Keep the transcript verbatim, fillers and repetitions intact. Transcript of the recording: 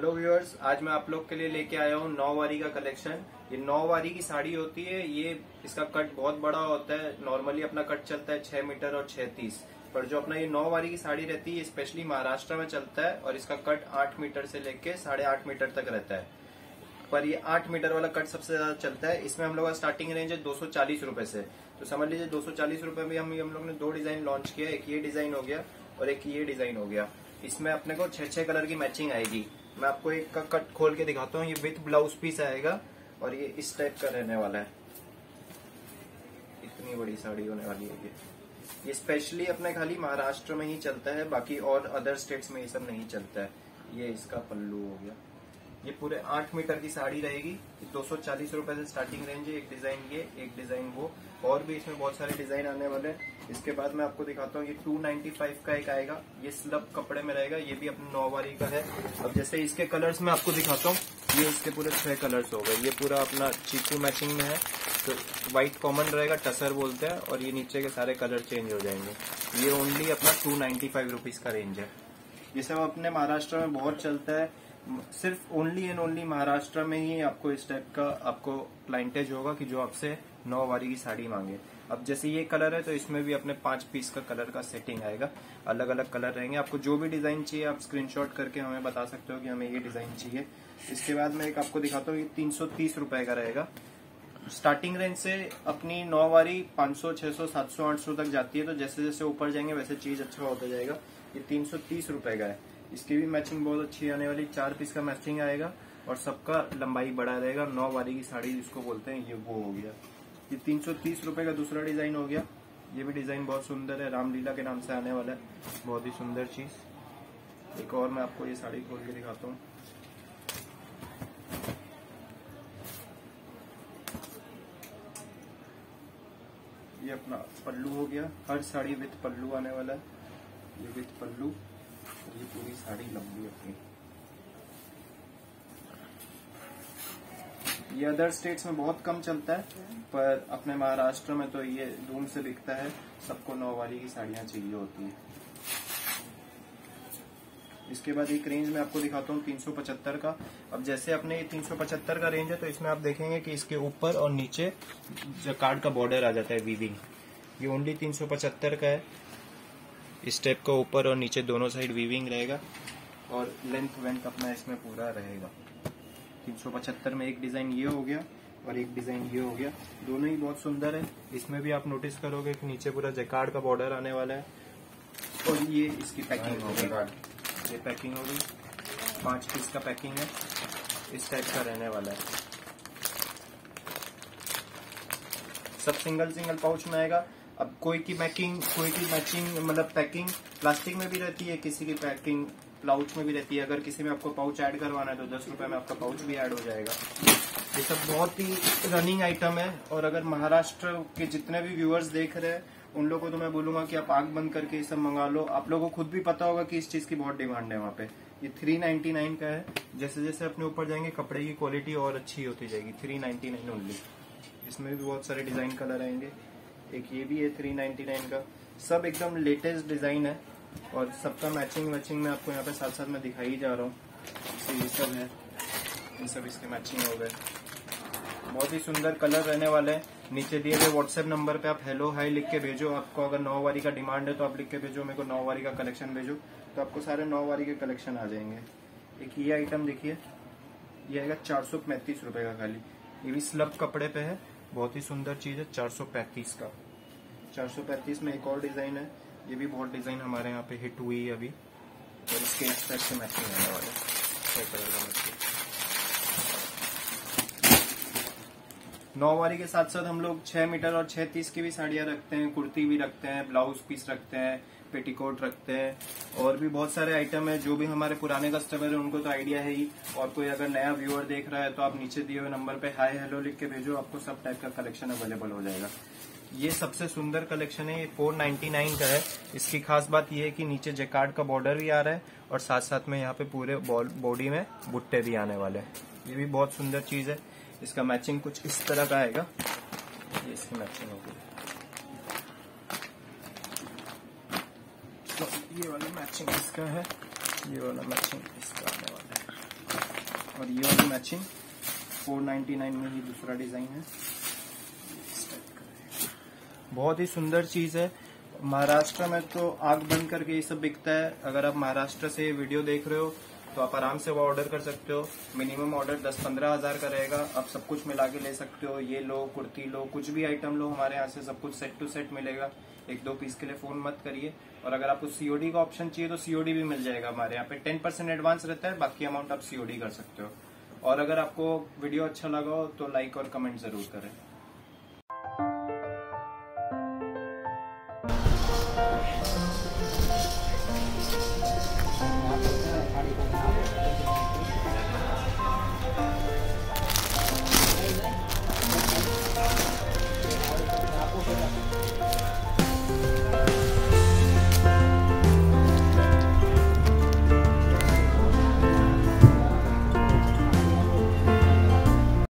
Hello viewers, आज मैं आप लोग के लिए लेके आया हूँ नौ वारी का कलेक्शन। ये नौ वारी की साड़ी होती है। ये इसका कट बहुत बड़ा होता है। नॉर्मली अपना कट चलता है छह मीटर और छह तीस, पर जो अपना ये नौ वारी की साड़ी रहती है स्पेशली महाराष्ट्र में चलता है और इसका कट आठ मीटर से लेके साढ़े आठ मीटर तक रहता है। पर ये आठ मीटर वाला कट सबसे ज्यादा चलता है। इसमें हम लोग का स्टार्टिंग रेंज है दो सौ चालीस रूपये से। तो समझ लीजिए दो सौ चालीस रूपये में हम हम लोग ने दो डिजाइन लॉन्च किया। एक ये डिजाइन हो गया और एक ये डिजाइन हो गया। इसमें अपने को छह छह कलर की मैचिंग आएगी। मैं आपको एक का कट खोल के दिखाता हूँ। ये विथ ब्लाउज पीस आएगा और ये इस टाइप का रहने वाला है। इतनी बड़ी साड़ी होने वाली है ये। ये स्पेशली अपने खाली महाराष्ट्र में ही चलता है, बाकी और अदर स्टेट्स में ये सब नहीं चलता है। ये इसका पल्लू हो गया। ये पूरे आठ मीटर की साड़ी रहेगी। दो सौ चालीस रूपये से स्टार्टिंग रेंज है। एक डिजाइन ये, एक डिजाइन वो, और भी इसमें बहुत सारे डिजाइन आने वाले हैं। इसके बाद मैं आपको दिखाता हूँ। ये टू नाइन्टी फाइव का एक आएगा। ये स्लब कपड़े में रहेगा। ये भी अपनी नौ वारी का है। अब जैसे इसके कलर्स मैं आपको दिखाता हूँ। ये इसके पूरे छह कलर्स हो गए। ये पूरा अपना चीकू मैचिंग में है। तो व्हाइट कॉमन रहेगा, टसर बोलते हैं, और ये नीचे के सारे कलर चेंज हो जाएंगे। ये ओनली अपना टू नाइन्टी फाइव रुपीज का रेंज है। ये सब अपने महाराष्ट्र में बहुत चलता है। सिर्फ ओनली एंड ओनली महाराष्ट्र में ही आपको इस टाइप का आपको क्लाइंटेज होगा कि जो आपसे नौ वारी की साड़ी मांगे। अब जैसे ये कलर है तो इसमें भी अपने पांच पीस का कलर का सेटिंग आएगा। अलग अलग कलर रहेंगे। आपको जो भी डिजाइन चाहिए आप स्क्रीनशॉट करके हमें बता सकते हो कि हमें ये डिजाइन चाहिए। इसके बाद मैं एक आपको दिखाता हूँ। ये तीन सौ तीस रूपये का रहेगा। स्टार्टिंग रेंज से अपनी नौ वारी पाँच सौ, छह सौ, सात सौ, आठ सौ तक जाती है। तो जैसे जैसे ऊपर जाएंगे वैसे चीज अच्छा होता जाएगा। ये तीन सौ तीस रूपये का है। इसकी भी मैचिंग बहुत अच्छी आने वाली। चार पीस का मैचिंग आएगा और सबका लंबाई बड़ा रहेगा। नौ वारी की साड़ी जिसको बोलते हैं, ये वो हो गया। ये तीन सौ तीस रूपये का दूसरा डिजाइन हो गया। ये भी डिजाइन बहुत सुंदर है। रामलीला के नाम से आने वाला है। बहुत ही सुंदर चीज। एक और मैं आपको ये साड़ी खोल के दिखाता हूँ। ये अपना पल्लू हो गया। हर साड़ी विथ पल्लू आने वाला है। ये विथ पल्लू, ये पूरी साड़ी लंबी अपनी। ये अदर स्टेट्स में बहुत कम चलता है, पर अपने महाराष्ट्र में तो ये धूम से बिकता है। सबको नौ वारी की साड़ियां चाहिए होती है। इसके बाद एक रेंज में आपको दिखाता हूँ तीन सौ पचहत्तर का। अब जैसे अपने ये तीन सौ पचहत्तर का रेंज है तो इसमें आप देखेंगे कि इसके ऊपर और नीचे जकार्ड का बॉर्डर आ जाता है, वीविंग। ये ओनली तीन सौ पचहत्तर का है। इस टाइप का ऊपर और नीचे दोनों साइड वीविंग रहेगा और लेंथ वेंथ अपना इसमें पूरा रहेगा। तीन सौ पचहत्तर में एक डिजाइन ये हो गया और एक डिजाइन ये हो गया। दोनों ही बहुत सुंदर है। इसमें भी आप नोटिस करोगे कि नीचे पूरा जकार्ड का बॉर्डर आने वाला है। और ये इसकी पैकिंग हो गई। ये पैकिंग हो गई। पांच पीस का पैकिंग है। इस टाइप का रहने वाला है। सब सिंगल सिंगल पाउच में आएगा। अब कोई की मैचिंग कोई की मैचिंग मतलब पैकिंग प्लास्टिक में भी रहती है, किसी की पैकिंग पाउच में भी रहती है। अगर किसी में आपको पाउच ऐड करवाना है तो दस रुपए में आपका पाउच भी ऐड हो जाएगा। ये सब बहुत ही रनिंग आइटम है। और अगर महाराष्ट्र के जितने भी व्यूअर्स देख रहे हैं उन लोगों को तो मैं बोलूंगा कि आप आंख बंद करके ये सब मंगा लो। आप लोगों को खुद भी पता होगा कि इस चीज की बहुत डिमांड है वहाँ पे। ये थ्री नाइन्टी नाइन का है। जैसे जैसे अपने ऊपर जाएंगे कपड़े की क्वालिटी और अच्छी होती जाएगी। Three ninety nine only. इसमें भी बहुत सारे डिजाइन कलर आएंगे। एक ये भी है थ्री नाइन्टी नाइन का। सब एकदम लेटेस्ट डिजाइन है और सबका मैचिंग मैचिंग मैं आपको यहाँ पे साथ साथ में दिखाई ही जा रहा हूँ। ये सब है, इन सब इसके मैचिंग हो गए। बहुत ही सुंदर कलर रहने वाले हैं। नीचे दिए गए व्हाट्सएप नंबर पे आप हेलो हाई लिख के भेजो। आपको अगर नौ वारी का डिमांड है तो आप लिख के भेजो मेरे को नौ वारी का कलेक्शन भेजो, तो आपको सारे नौ वारी के कलेक्शन आ जाएंगे। एक ये आइटम देखिए, ये आएगा चार सौ पैंतीस रुपए का खाली। ये भी स्लब कपड़े पे है। बहुत ही सुंदर चीज है। चार सौ पैंतीस का। चार सौ पैंतीस में एक और डिजाइन है। ये भी बहुत डिजाइन हमारे यहाँ पे हिट हुई है अभी। और इसके इस टाइप से मैचिंग होने वाले छह कलर का मैचिंग। नौ वारी के साथ साथ हम लोग छह मीटर और छह तीस की भी साड़ियाँ रखते हैं। कुर्ती भी रखते हैं, ब्लाउज पीस रखते हैं, पेटीकोट रखते हैं, और भी बहुत सारे आइटम है। जो भी हमारे पुराने कस्टमर है उनको तो आइडिया है ही। और कोई अगर नया व्यूअर देख रहा है तो आप नीचे दिए हुए नंबर पे हाय हेलो लिख के भेजो। आपको सब टाइप का कलेक्शन अवेलेबल हो जाएगा। ये सबसे सुंदर कलेक्शन है। ये फोर नाइन्टी नाइन का है। इसकी खास बात ये है कि नीचे जैकार्ड का बॉर्डर भी आ रहा है और साथ साथ में यहाँ पे पूरे बॉडी में बुट्टे भी आने वाले हैं। ये भी बहुत सुंदर चीज है। इसका मैचिंग कुछ इस तरह का आएगा। ये इसकी मैचिंग होगी। तो ये वाला मैचिंग इसका है, ये वाला मैचिंग इसका आने वाला है। और ये वाली मैचिंग फोर नाइन्टी नाइन में ही दूसरा डिजाइन है। बहुत ही सुंदर चीज है। महाराष्ट्र में तो आग बंद करके ये सब बिकता है। अगर आप महाराष्ट्र से वीडियो देख रहे हो तो आप आराम से वो ऑर्डर कर सकते हो। मिनिमम ऑर्डर दस पंद्रह हजार का रहेगा। आप सब कुछ मिला के ले सकते हो। ये लो, कुर्ती लो, कुछ भी आइटम लो, हमारे यहाँ से सब कुछ सेट टू सेट मिलेगा। एक दो पीस के लिए फोन मत करिए। और अगर आपको सीओडी का ऑप्शन चाहिए तो सीओडी भी मिल जाएगा। हमारे यहाँ पे टेन परसेंट एडवांस रहता है, बाकी अमाउंट आप सीओडी कर सकते हो। और अगर आपको वीडियो अच्छा लगा हो तो लाइक और कमेंट जरूर करें। आपको